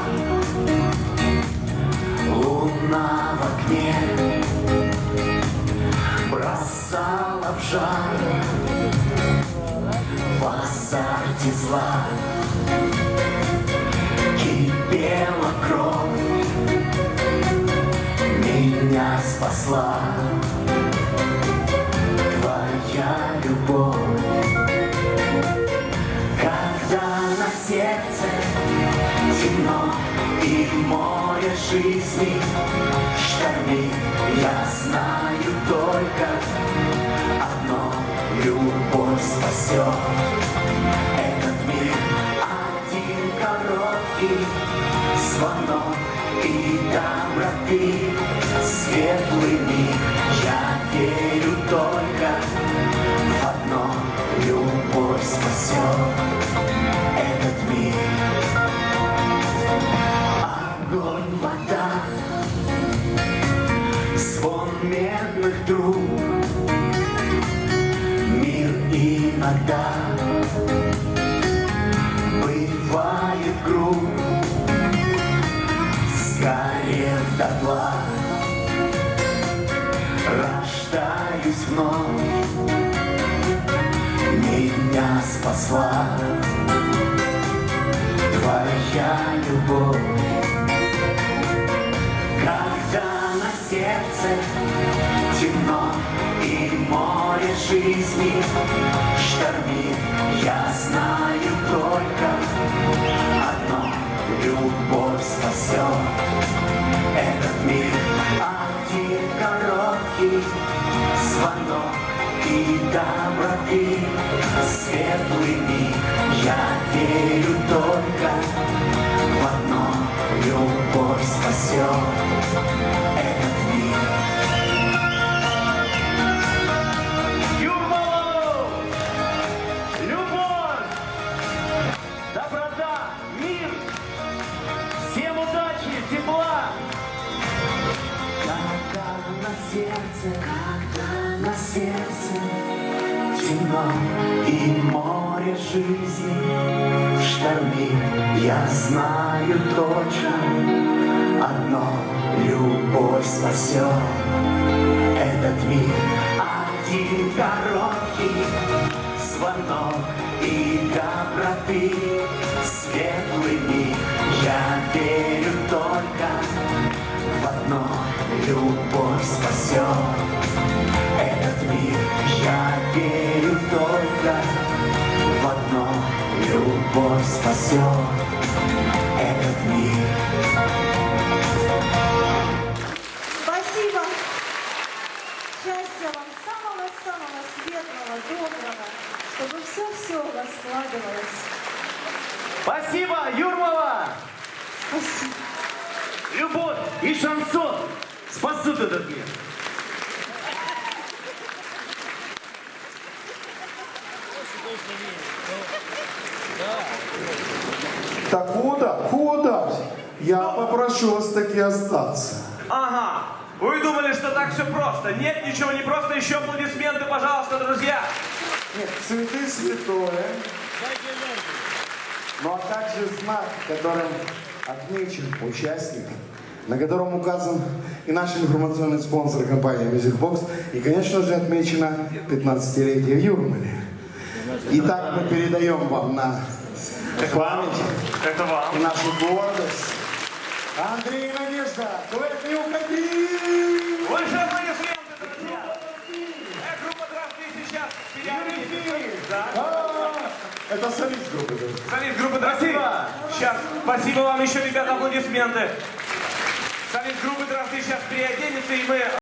Луна в окне бросала в жар, в азарте зла кипела кровь, меня спасла твоя любовь. Когда на сердце темно и море жизни штормит, я знаю только одно: любовь спасет этот мир. Один короткий звонок и доброты, светлый миг. Я верю только в одно: любовь спасет этот мир. Огонь, вода, звон медных труб, мир иногда бывает груб, сгорев дотла, рождаюсь вновь, меня спасла твоя любовь. Когда на сердце темно и море жизни штормит, я знаю только одно: любовь спасет этот мир. Один короткий звонок и доброты, светлый миг. Я верю только в одно: любовь спасет этот мир. Юмор, любовь, доброта, мир. Всем удачи, тепла. Когда на сердце темно и море жизни штормит, я знаю точно одно: любовь спасет этот мир. Один короткий звонок и доброты, светлый миг. Я верю только в одно: любовь спасет этот мир. Я верю только в одно: любовь спасет этот мир. Спасибо. Счастья вам, самого-самого светлого, доброго, чтобы все у вас складывалось. Спасибо, Юрмала. Спасибо. Любовь и шансон спасут этот мир. Так куда? Я попрошу вас таки остаться. Ага. Вы думали, что так все просто? Нет, ничего не просто. Еще аплодисменты, пожалуйста, друзья. Нет, цветы святое. Ну а также знак, которым отмечен участник, на котором указан и наш информационный спонсор компания Music Box, и, конечно же, отмечено 15-летие в Юрмале. Итак, мы передаем вам на память Это вам. и нашу гордость. Андрей и Надежда, дуэт «Не уходи!» Больше аплодисменты, друзья. Группа «Здравствуйте» сейчас переоденется. Да. Это солист группы. Солист группы «Здравствуйте». Сейчас, спасибо вам еще, ребята, аплодисменты. Солист группы «Здравствуйте» сейчас переоденется, и мы...